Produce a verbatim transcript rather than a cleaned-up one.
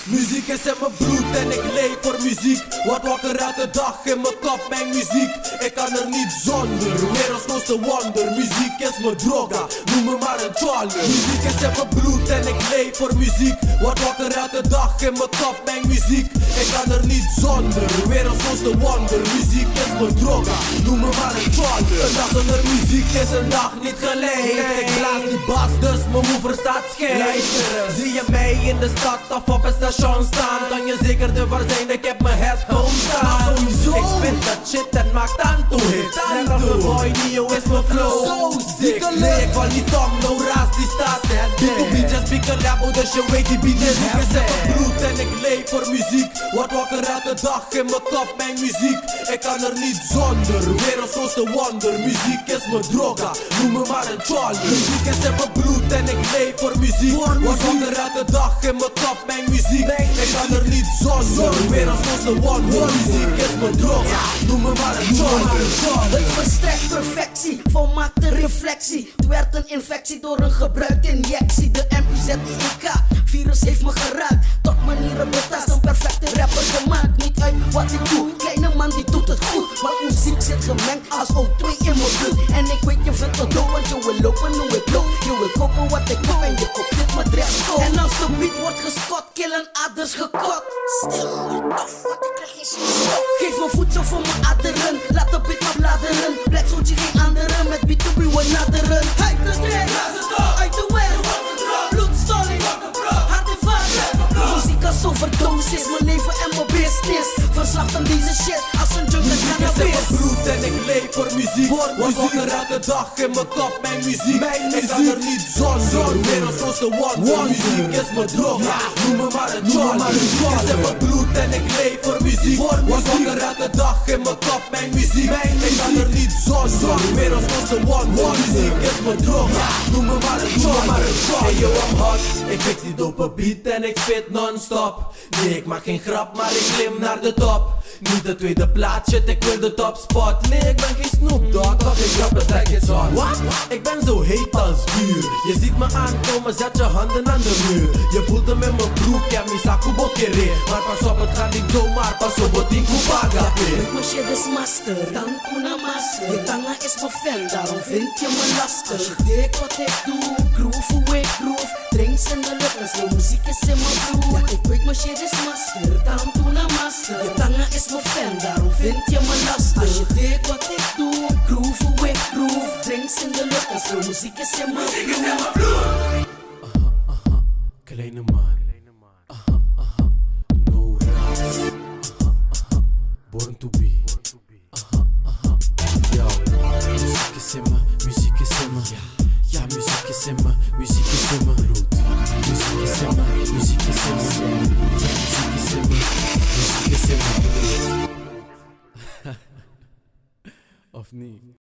Muziek is in mijn bloed en ik leef voor muziek. Word wakker elke dag in mijn kop, mijn muziek. Ik kan er niet zonder, werelds grootste wonder. Muziek is mijn droga, noem me maar een Charlie. Muziek is in mijn bloed en ik leef voor muziek. Word wakker elke dag in mijn kop, mijn muziek. Ik kan er niet zonder, werelds grootste wonder. Muziek is mijn droga, noem me maar een Charlie. Een dag zonder muziek is een dag niet geleefd. Ik blaas die bas, dus mijn moeder staat scheef. Luisteren, zie je mij in de stad of op het station staan, kan je zeker ervan zijn, ik heb mijn headphones staan. Ik spit dat shit en maak tanto hits. Net als mijn boy Nio is mijn flow so sick. Nee, ik val niet om, Nau Rast die staat B two B JespyBeats, dus je weet die beat is. Ik is in mijn bloed en ik leef voor muziek. Word wakker elke dag in mijn kop, mijn muziek. Ik kan er niet zonder, werelds grootste wonder. Muziek is mijn droga, noem me maar een Charlie. Muziek is in mijn bloed en ik leef voor muziek. Word wakker elke dag in mijn kop, mijn muziek. Ik kan er niet zonder, werelds grootste wonder. Muziek is mijn droga, noem me maar een Charlie. Het verstrekt perfectie, volmaakte reflectie. Het werd een infectie door een gebruikte injectie. De M P Z I K, virus heeft me geraakt. Tot manieren betast, een perfecte rapper gemaakt. Niet uit wat ik doe, kleine man die doet het goed. Want muziek zit gemengd als O twee in mijn bloed. En ik weet je vindt het dood, want je wil lopen hoe ik loop. Je wil kopen wat ik koop en je koopt dit met dresscode. En als de beat wordt geskot, killen aders gekot. Stil maar af, want ik krijg geen zin. Geef me voedsel voor mijn aderen, laat de beat maar bladeren. Black Soultje geen anderen, met B two B we naderen. Hij de trek, uit de weg, bloedstoling, hard en vaart. Muziek als overdosis, mijn leven en mijn business. Verslaafd aan deze shit, als een jungle cannabis. Muziek is in mijn bloed en ik leef voor muziek. Word wakker elke dag in mijn kop, mijn muziek. Ik kan er niet zonder, werelds grootste wonder. Muziek is mijn droga, noem me maar een Charlie. Muziek is in mijn bloed en ik leef voor muziek. Word wakker elke dag in mijn kop, mijn muziek. Ik kan er niet zonder, werelds grootste wonder. Muziek is mijn droga, noem me maar een Charlie. Hey yo, I'm hot, ik fix die dope beat en ik spit non-stop. Nee, ik maak geen grap, maar ik klim naar de top. Niet de tweede plaats, shit, ik wil de top spot. Nee, ik ben geen Snoop Dogg, of ik drop het like it's hot. What? Ik ben zo heet als vuur. Je ziet me aankomen, zet je handen aan de muur. Je voelt hem in mijn broek, ja, misaku bokere. Maar pas op, het gaat niet zomaar, pas op, het in kubaga. Mijn shit is master, dan una master. Je tanga is mijn fan, daarom vind je me lastig. Als je dik wat ik doe, groove hoe ik groove. Drinks in de lucht en slow muziek is in mijn bloed. Ja, ik weet mijn shit is master, dan una master. Je tanga is mijn fan, daarom vind je me lastig. Als je dik wat ik doe, groove hoe ik groove. Drinks in de lucht en slow muziek is in mijn bloed. Aha, aha, kleine man. Aha, aha, Nau Rast. Aha, aha, born to be. Aha, aha, yo. Muziek is in me, muziek is in me. Ja, muziek is in me, muziek is in me. Muziek is in me, muziek is in me. Muziek is in me, muziek is in me. Of niet?